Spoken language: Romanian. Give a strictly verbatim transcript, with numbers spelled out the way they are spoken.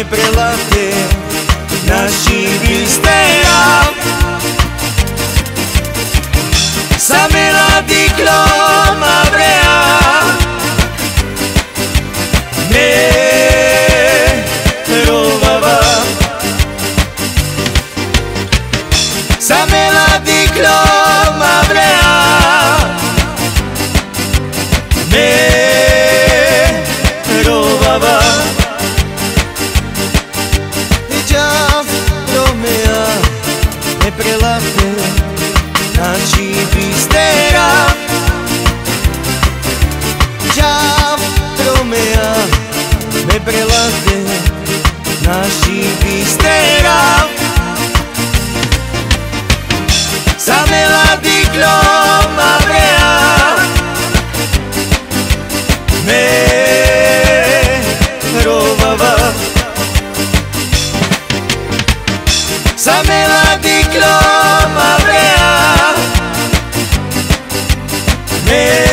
prelate naši mistera. Sa mela diploma vrea me rovava. Sa mela diploma vrea me rovava. Me prelate naši mistera. Già Romea me prelate naši mistera. Sa mela diploma vrea me rovava. Sa mela diploma vrea me